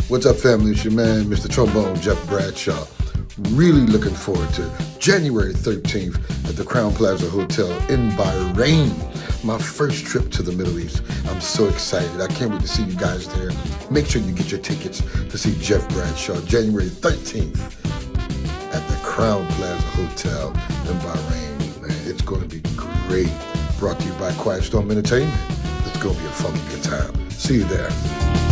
What's up, family? It's your man, Mr. Trombone, Jeff Bradshaw. Really looking forward to January 13th at the Crown Plaza Hotel in Bahrain. My first trip to the Middle East. I'm so excited. I can't wait to see you guys there. Make sure you get your tickets to see Jeff Bradshaw January 13th at the Crown Plaza Hotel in Bahrain. Man, it's going to be great. Brought to you by Quiet Storm Entertainment. It's going to be a funky good time. See you there.